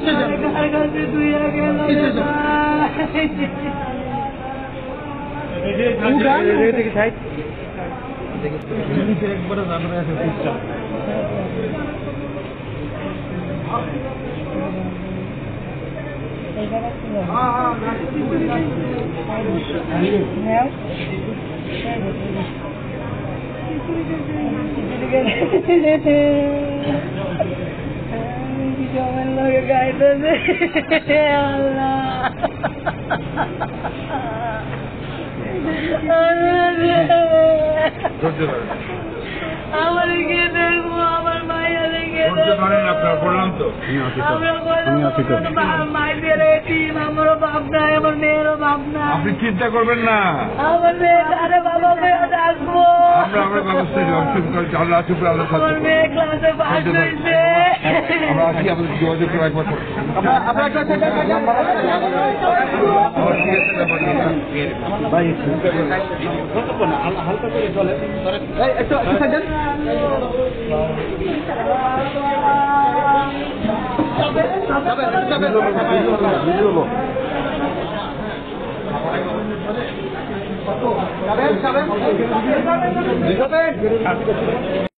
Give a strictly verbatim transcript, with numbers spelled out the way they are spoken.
একবারে জানানো আছে সিস্টেম জমের লোকে গাইতেছে আমার গিয়ে দেখবো আমার মায়ের বললাম তো মায়ের এটিম আমারও বাপ নাই আমার মেয়েরও বাপ না আপনি চিন্তা করবেন না আমার মেয়ে আরে বাবা মেয়ে ডাকবো আমরা আমরা ব্যবস্থা আল্লাহ শুক্র আল্লাহ আমার মেয়ে ক্লাসে পাস হয়েছে আমরা আজকে আমাদের যোগাযোগ করে একবার হালকা করে চলে একটু যাবেন যাবেন